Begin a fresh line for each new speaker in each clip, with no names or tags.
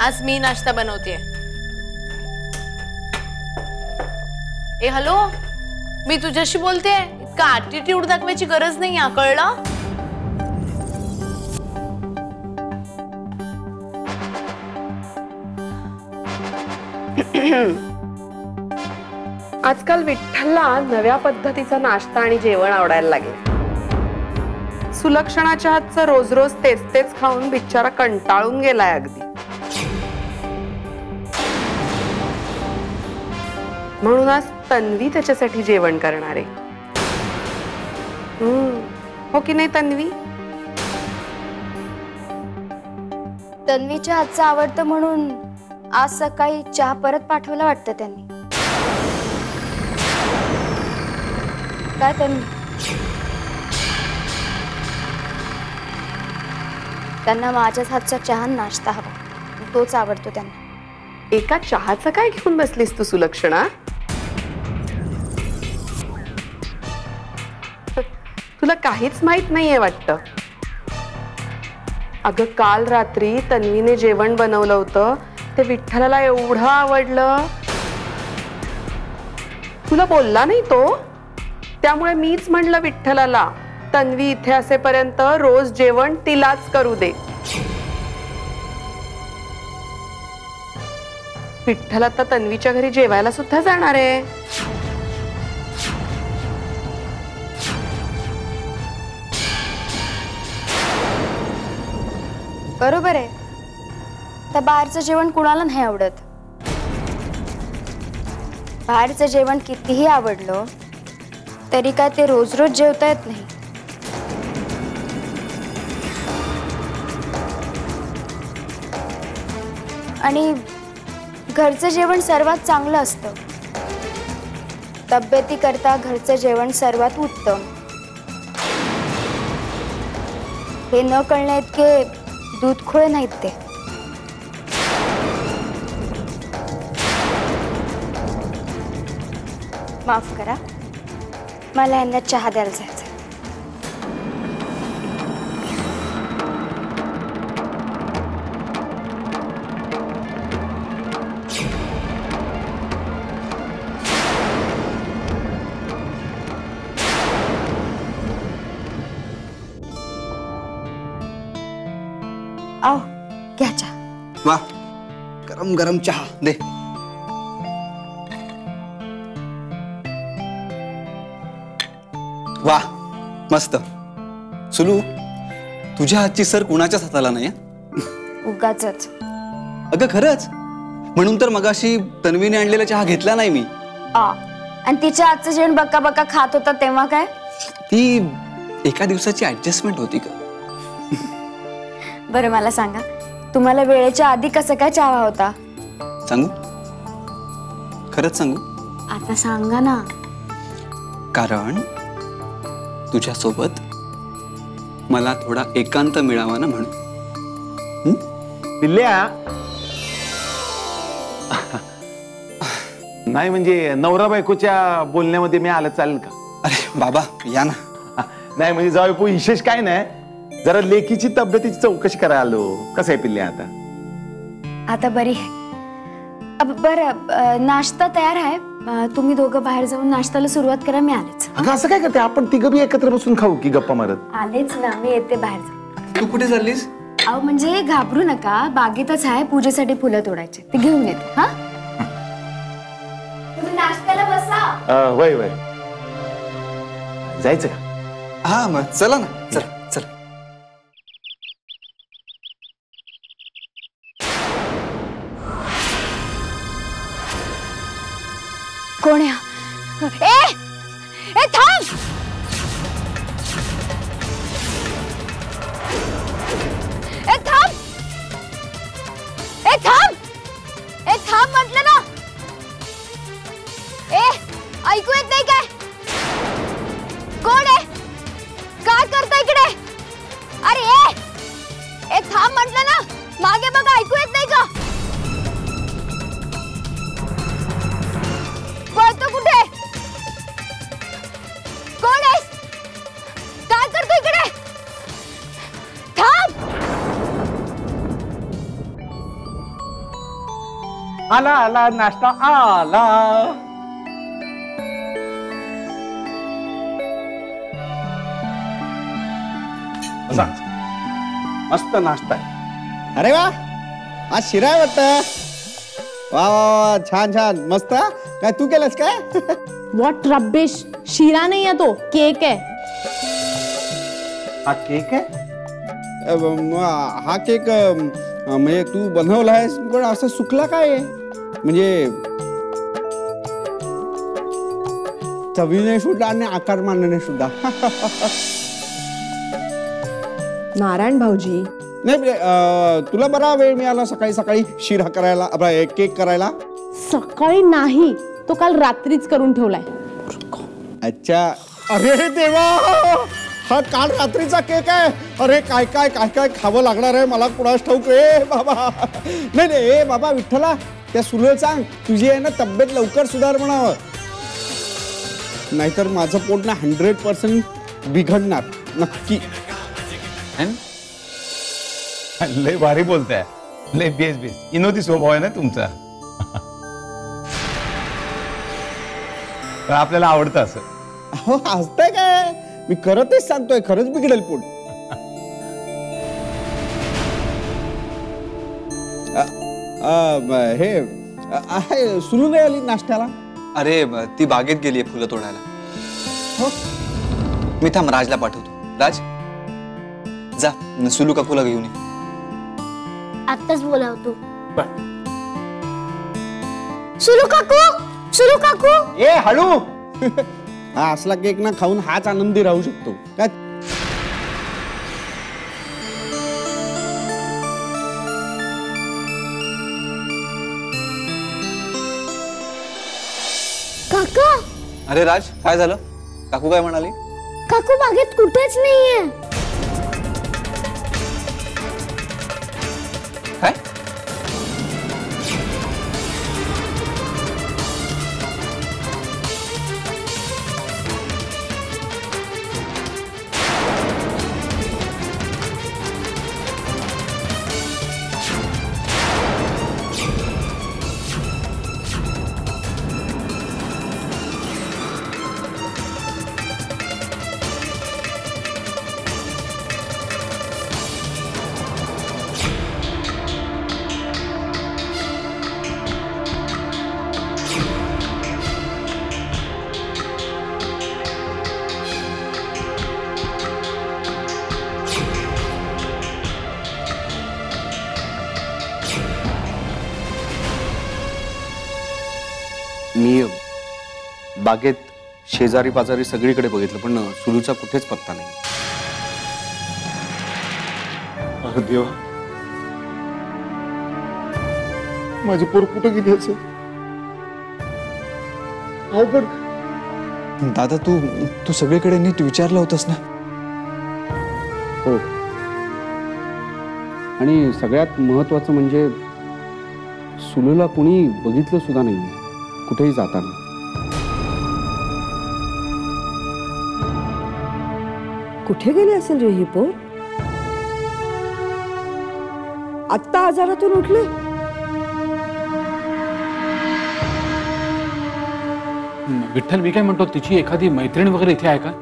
आज मी नाश्ता बनवतेय. ए हॅलो, मी तुझ्याशी बोलते. इतका ॲटिट्यूड दाखवायची गरज नाही, कळलं?
आजकाल विठ्ठलला नव्या पद्धतीचा नाश्ता आणि जेवण आवडायला लागले. सुलक्षणाच्या हातचं रोज रोज तेच तेच खाऊन बिचारा कंटाळून गेलाय अगदी. म्हणून आज तन्वी त्याच्यासाठी जेवण करणार आहे. हो की नाही तन्वी?
तन्वीच्या हातचं आवडतं म्हणून आज सकाळी चहा परत पाठवला वाटतं त्यांनी. काय तन्वी? त्यांना माझ्याच हातचा चहा नाश्ता हवा, तोच आवडतो त्यांना.
एका चहाचं काय घेऊन बसलीस तू सुलक्षणा? तुला काहीच माहित नाहीये वाटतं. अगं काल रात्री तन्वीने जेवण बनवलं होतं, ते विठ्ठलाला एवढं आवडलं. तुला बोलला नाही तो? त्यामुळे मीच म्हणलं विठ्ठलाला, तन्वी इथे असेपर्यंत रोज जेवण तिलाच करू दे. विठ्ठल आता तन्वीच्या घरी जेवायला सुद्धा जाणार आहे.
बरोबर आहे. तर बाहेरचं जेवण कुणाला नाही आवडत. बाहेरचं जेवण कितीही आवडलं तरी काय ते रोज रोज जेवता येत नाही. आणि घरचं जेवण सर्वात चांगलं असतं. तब्येतीकरता घरचं जेवण सर्वात उत्तम. हे न कळणे इतके दूधखोळे नाहीत ते. माफ करा, मला यांना चहा द्यायला जायचं. आओ घ्या चहा.
वाह, गरम गरम चहा दे. वाह मस्त. सुलू, तुझ्या हातची सर कुणाच्याच हाताला नाही.
उगाचच.
अगं खरंच, म्हणून तर मगाशी तन्वीने आणलेला चहा घेतला नाही मी.
आणि तिच्या हातचं जेवण बक्का बक्का खात होता तेव्हा काय?
ती एका दिवसाची ऍडजस्टमेंट होती का?
बरं मला सांगा, तुम्हाला वेळेच्या आधी कसं काय चहा होता?
सांगू? खरंच सांगू?
आता सांगा ना.
कारण तुझ्या सोबत मला थोडा एकांत मिळावा ना म्हणून.
दिल्या नाही म्हणजे नवरा बायकोच्या बोलण्यामध्ये मी आलं चालेल का?
अरे बाबा या ना.
नाही म्हणजे जाऊ विशेष काय नाही, जरा लेकीची तब्येतीची चौकशी करायला आलो. कसं आहे पिल्ल्या आता?
आता बरी आहे. बरं नाश्ता तयार आहे. तुम्ही दोघं बाहेर जाऊन नाश्त्याला सुरुवात करा, मी आलेच.
अगं असं काय करते, आपण तिघं बी एकत्र बसून खाऊ की गप्पा मारत?
आलेच ना, मी येते बाहेर जाऊन.
तू कुठे चाललीस?
अहो म्हणजे घाबरू नका, बागेतच आहे, पूजेसाठी फुलं तोडायचे, ते घेऊन येते. हा तुम्ही नाश्त्याला बसा.
वय वय जायचं का?
हा मग चला ना. चला चला.
कोण आहे? ए थांब. ए थांब. ए थांब. ए थांब म्हटलं ना. ए ऐकू येत नाही काय? कोण आहे? काय करता इकडे? अरे ए थांब म्हटलं ना. मागे बघा, ऐकू येत नाही का? पळतो कुठे? कोण आहे? काय करतो इकडे? थांब.
आला आला नाश्ता आला. बसा. मस्त नाश्ता आहे.
अरे वा, आज शिरा आहे वाटतं. वा वा वा, छान छान मस्त. काय तू केलंस काय?
व्हॉट रबिश, शिरा नाही आहे तो, केक आहे.
हा केक आहे.
हा केक म्हणजे तू बनवलायस, पण असं सुकला काय? म्हणजे चवीने सुद्धा आणि आकारमानाने सुद्धा.
नारायण भाऊजी,
नाही म्हणजे तुला बरा वेळ मिळाला सकाळी सकाळी शिरा करायला, केक करायला?
सकाळी नाही, तो काल रात्रीच करून ठेवलाय.
अच्छा. अरे देवा, हा काल रात्रीचा केक आहे. अरे काय काय काय काय खावं लागणार आहे मला कुणास ठाऊक रे बाबा. नाही नाही बाबा विठ्ठला, त्या सुरेला सांग तुझी आहे ना तब्येत लवकर सुधार म्हणावं, नाहीतर माझं पोट ना 100% बिघडणार नक्की.
लय भारी बोलताय. लय बेस बेस विनोदी स्वभाव आहे ना तुमचा. पण आपल्याला आवडतं असं.
हो हसतंय काय, मी खरंच सांगतोय, खरंच बिघडेल पोट. हे सुरू नाही आली नाश्त्याला?
अरे ती बागेत गेलीये फुलं तोडायला.
हो
मी थांब राजला पाठवतो. राज जा सुलू काकूला घेऊन ये.
आत्ताच बोलावतो. सुलू काकू, सुलू काकू.
ए हळू. हा असला केक ना खाऊन हाच आनंदी राहू शकतो काय?
काका,
अरे राज काय झालं? काकू काय म्हणाली?
काकू बागेत कुठेच नाहीये.
काय?
मी बागेत शेजारी पाजारी सगळीकडे बघितलं, पण सुलूचा कुठेच पत्ता नाही.
अरे देवा, माझी पोर कुठं गेली असेल? हो पण
दादा तू सगळीकडे नीट विचारलं होतंस ना?
हो, आणि सगळ्यात महत्वाचं म्हणजे सुलूला कुणी बघितलं सुद्धा नाही कुठेही जाताना.
कुठे गेली असेल रे ही पोर? आत्ता आजारातून उठले?
विठ्ठल, मी काय म्हणतो, तिची एखादी मैत्रीण वगैरे इथे आहे का?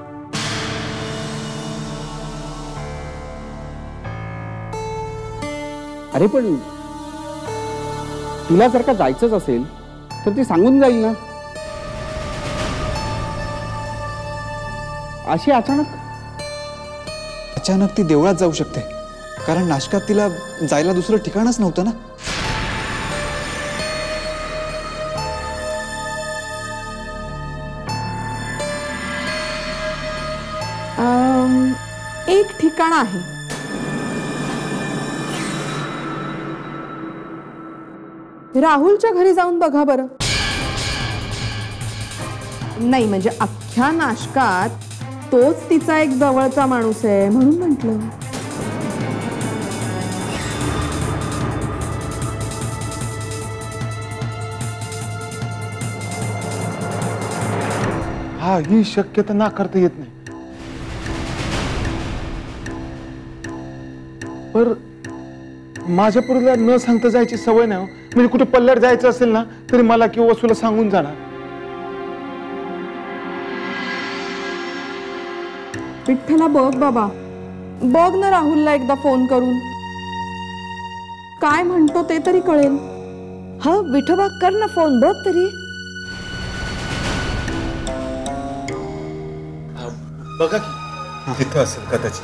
अरे पण तिला जर का जायचंच असेल तर ती सांगून जाईल ना. अशी
अचानक ती देवळात जाऊ शकते, कारण नाशकात तिला जायला दुसरं ठिकाणच नव्हतं ना.
एक ठिकाण आहे. राहुलच्या घरी जाऊन बघा बरं. नाही म्हणजे अख्ख्या नाशकात तोच तिचा एक जवळचा माणूस आहे म्हणून म्हटलं.
हा, ही शक्यता नाकारता येत नाही. पर माझ्या पोरीला न सांगता जायची सवय नाही हो. म्हणजे कुठे पल्ल्यात जायचं असेल ना तरी मला किंवा वसूला सांगून जाणार.
विठ्ठला बघ बाबा, बघ ना राहुलला एकदा फोन करून, काय म्हणतो ते तरी कळेल.
हा विठोबा कर ना फोन, बघ तरी.
बघा की तिथं असेल कदाचित.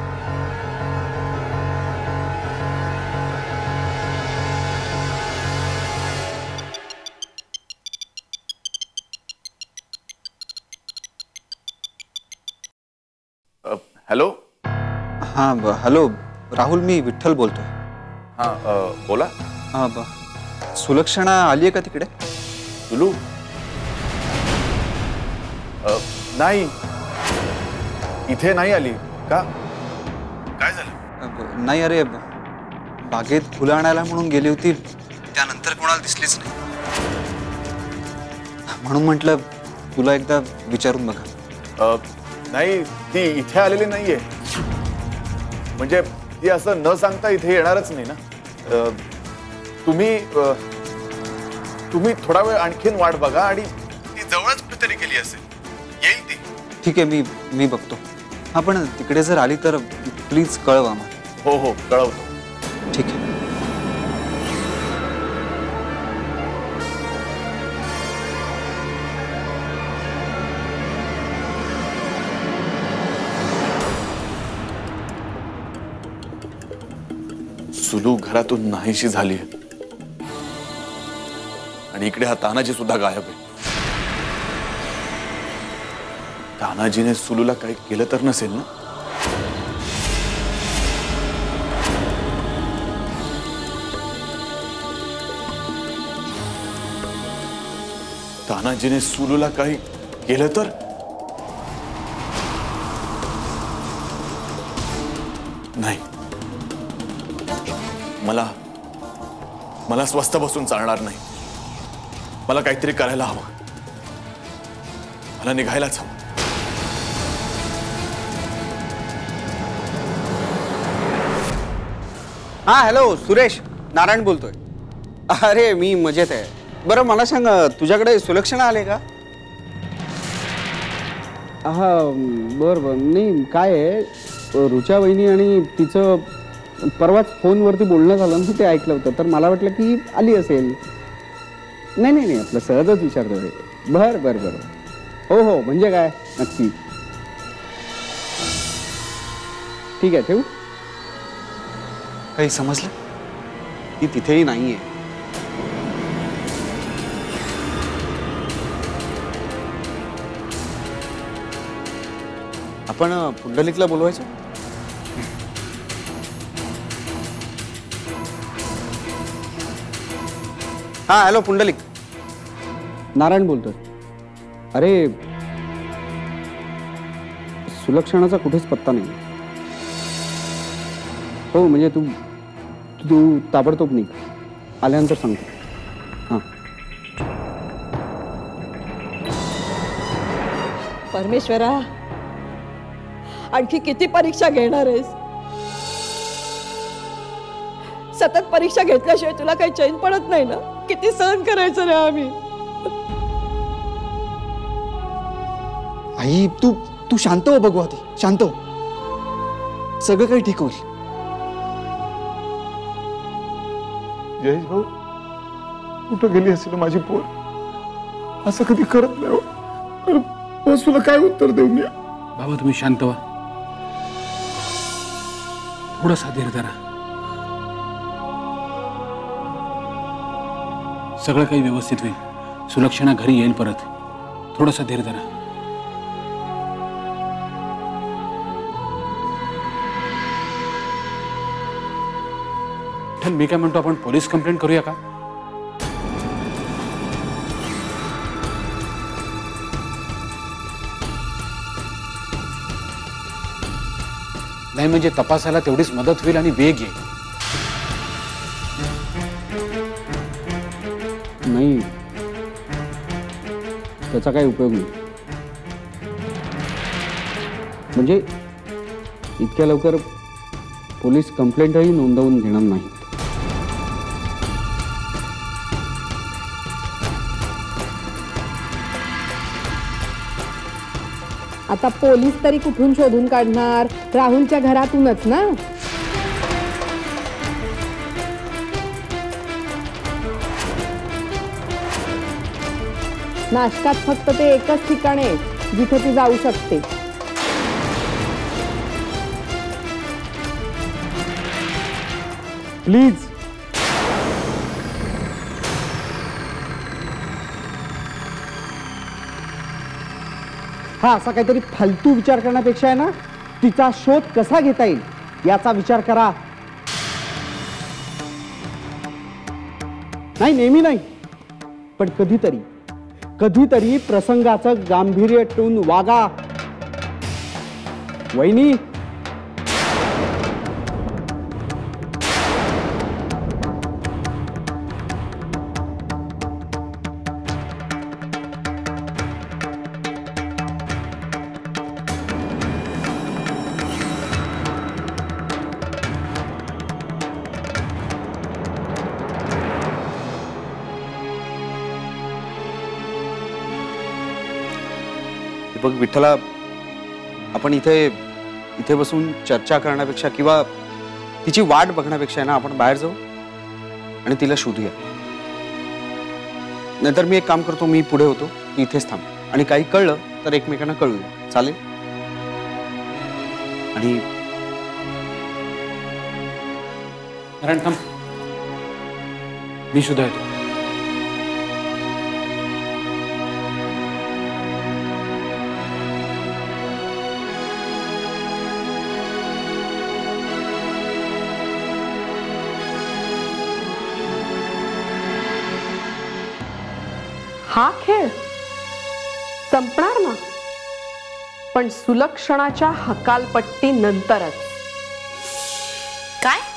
हॅलो.
हां हॅलो राहुल, मी विठ्ठल बोलतोय.
हां बोला.
हां सुलक्षणा आली आहे का तिकडे?
सुलू नाही, इथे नाही आली का? काय झालं?
नाही, अरे बागेत फुलं आणायला म्हणून गेली होती, त्यानंतर कोणाला दिसलीच नाही, म्हणून म्हटलं तुला एकदा विचारून बघा.
नाही, ती इथे आलेली नाहीये. म्हणजे ती असं न सांगता इथे येणारच नाही ना. तुम्ही थोडा वेळ आणखीन वाट बघा आणि ती जवळच कुठेतरी गेली असेल, येईल ती.
ठीक आहे, मी बघतो. हा पण तिकडे जर आली तर प्लीज कळवा मला.
हो कळवतो.
ठीक आहे.
सुलू घरातून नाहीशी झाली आणि इकडे हा तानाजी सुद्धा गायब आहे. तानाजीने सुलूला काही केलं तर नसेल ना? तानाजीने सुलूला काही केलं तर? नाही, मला स्वस्थ बसून चालणार नाही. मला काहीतरी करायला हवं. मला निघायलाच हवं.
हा हॅलो सुरेश, नारायण बोलतोय. अरे मी मजेत आहे. बरं मला सांग, तुझ्याकडे सुलक्षणा आले का? हा बरं नाही काय आहे, रुचा वहिनी आणि तिचं परवाच फोनवरती बोलणं झालं ना, ते ऐकलं होतं, तर मला वाटलं की आली असेल. नाही आपलं सहजच विचारतोय. बरं हो म्हणजे काय नक्की. ठीक आहे, ठेवू.
काही समजलं?
ती तिथेही नाहीये. आपण पुंडलिकला बोलवायचं. हा हॅलो पुंडलिक, नारायण बोलतोय. अरे सुलक्षणाचा कुठेच पत्ता नाही. हो म्हणजे तू ताबडतोब निघ, आल्यानंतर सांगतो. हां
परमेश्वरा, आणखी किती परीक्षा घेणार आहेस? सतत परीक्षा घेतल्याशिवाय तुला काही चैन पडत नाही ना? किती सहन करायचं रे आम्ही.
आई तू शांत हो भगवती, शांत हो. सगळं काही ठीक होईल.
जयेश भाऊ, कुठं गेली असेल माझी पोर? असं कधी करत नाही. तुला काय उत्तर देऊ मी?
बाबा तुम्ही शांत व्हा, थोडासा धीर धरा. सगळं काही व्यवस्थित होईल. सुलक्षणा घरी येईल परत. थोडासा धीर धरा. मी काय म्हणतो, आपण पोलीस कंप्लेंट करूया का? नाही म्हणजे तपासाला तेवढीच मदत होईल आणि वेग येईल.
नाही त्याचा काही उपयोग नाही. म्हणजे इतक्या लवकर पोलीस कंप्लेंटही नोंदवून घेणार नाहीत.
आता पोलीस तरी कुठून शोधून काढणार? राहुलच्या घरातूनच ना. नाशकात फक्त ते एकच ठिकाण आहे जिथे ती जाऊ शकते.
प्लीज. हा असा काहीतरी फालतू विचार करण्यापेक्षा आहे ना, तिचा शोध कसा घेता येईल याचा विचार करा. नाही, नेहमी नाही, पण कधीतरी कधीतरी प्रसंगाचं गांभीर्य ठेवून वागा. वहिनी,
बघ विठ्ठला, आपण इथे इथे बसून चर्चा करण्यापेक्षा किंवा तिची वाट बघण्यापेक्षा ना, आपण बाहेर जाऊ आणि तिला शोधूया. नाहीतर मी एक काम करतो, मी पुढे होतो, इथेच थांब आणि काही कळलं तर एकमेकांना कळूया. चालेल? आणि
नारायण थांब, मी सुद्धा येतो.
हा खेळ संपणार ना, पण सुलक्षणाच्या हकालपट्टी नंतरच.
काय?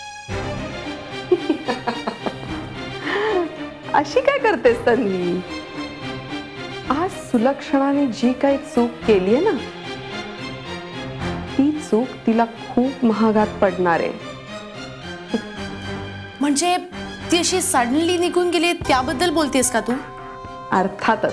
अशी काय करतेस तन्वी? आज सुलक्षणाने जी काही चूक केली आहे ना, ती चूक तिला खूप महागात पडणार आहे.
म्हणजे ती अशी सडनली निघून गेली त्याबद्दल बोलतेस का तू?
अर्थातच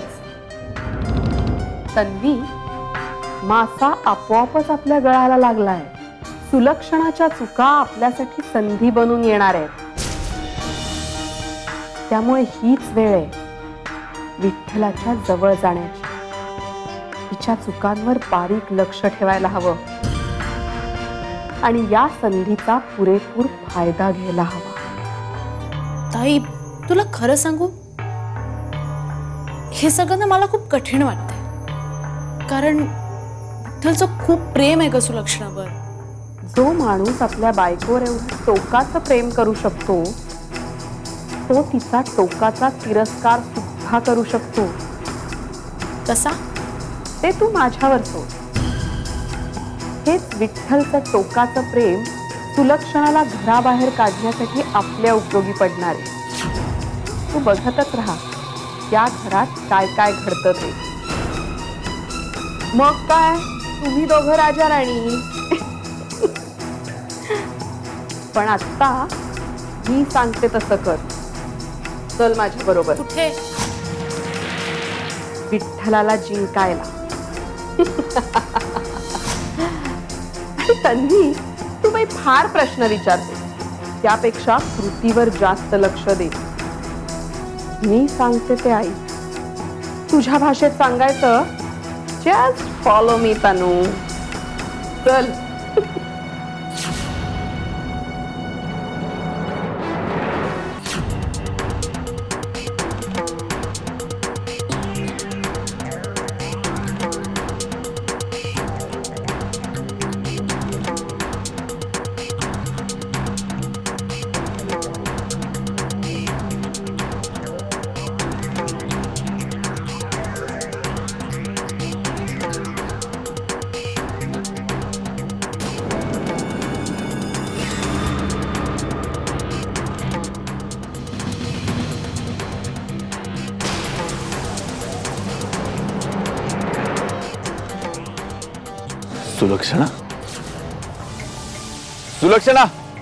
तन्वी, मासा आपोआपच आपल्या गळाला लागलाय. सुलक्षणाच्या चुका आपल्यासाठी संधी बनून येणार आहेत. त्यामुळे हीच वेळ आहे विठ्ठलाच्या जवळ जाण्याची. तिच्या चुकांवर बारीक लक्ष ठेवायला हवं आणि या संधीचा पुरेपूर फायदा घ्यायला हवा.
ताई, तुला खरं सांगू, हे सगळं ना मला खूप कठीण वाटतंय. कारण विठ्ठलचं खूप प्रेम आहे ग सुलक्षणावर.
जो माणूस आपल्या बायकोवर एवढं टोकाचं प्रेम करू शकतो, तो तिचा टोकाचा तिरस्कार सुद्धा करू शकतो.
कसा?
ते तू माझ्यावर सोड. हेच विठ्ठलचं टोकाचं प्रेम सुलक्षणाला घराबाहेर काढण्यासाठी आपल्या उपयोगी पडणार आहे. तू बघतच राहा या घरात काय काय घडतं ते. मग काय, तुम्ही दोघं राजा राणी. पण आता मी सांगते तसं कर. चल माझ्या बरोबर.
कुठे?
विठ्ठलाला जिंकायला. तन्वी, तू बाई फार प्रश्न विचारते, त्यापेक्षा कृतीवर जास्त लक्ष दे. मी सांगते ते आई. तुझ्या भाषेत सांगायचं, जस्ट फॉलो मी तनू. चल.
सुलक्षणा, सुलक्षणा,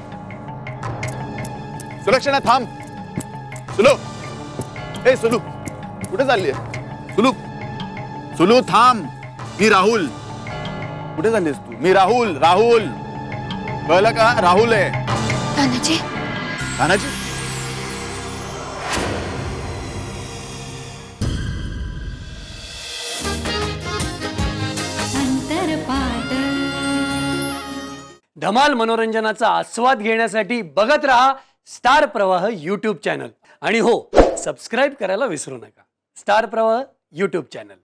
सुलक्षणा थांब. सुलू, ए सुलू, कुठे चालली आहे? सुलू, सुलू थांब. मी राहुल. कुठे झालीस तू? मी राहुल. राहुल कळलं का? राहुल आहे.
तानाजी
तानाजी
धमाल मनोरंजनाचा आस्वाद घेण्यासाठी बघत रहा स्टार प्रवाह यूट्यूब चॅनल. आणि हो, सबस्क्राईब करायला विसरू नका. स्टार प्रवाह यूट्यूब चॅनल.